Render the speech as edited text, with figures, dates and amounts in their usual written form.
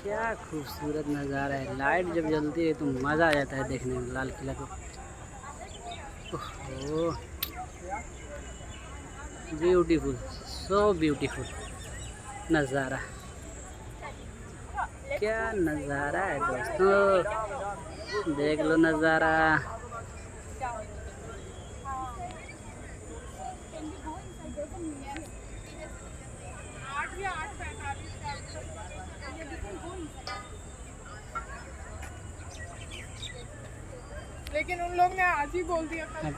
क्या खूबसूरत नज़ारा है। लाइट जब जलती है तो मज़ा आ जाता है देखने में लाल किला को। ओह ब्यूटीफुल, सो ब्यूटीफुल नज़ारा। क्या नज़ारा है दोस्तों, देख लो नज़ारा। लेकिन उन लोग ने आज ही बोल दिया था।